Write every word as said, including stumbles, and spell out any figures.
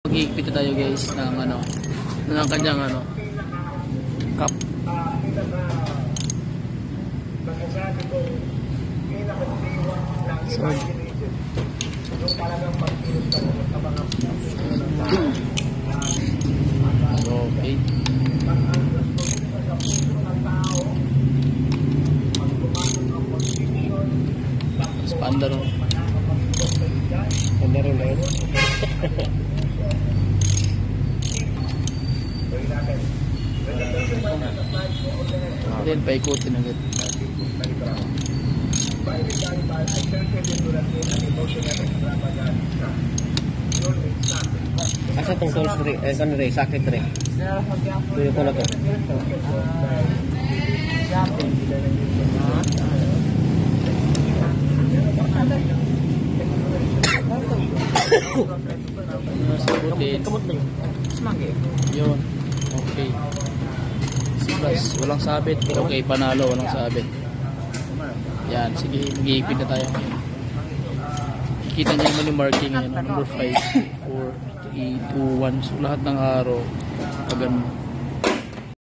Mag-iigpit na tayo guys ng ano, ng kanyang ano, cup. So, okay. Panda ron. Panda ron eh. Then paikutin agad. Asa tong tools re, eh kan re, sakit re. Tuyo ko na to. Sabutin. Yun. Okay. Plus, walang sabit. Okay, panalo, walang sabit. Yan, sige, mag-iipit na tayo. Kita niyo naman yung marking ngayon. Number five, four, three, two, one. So, lahat ng araw, pag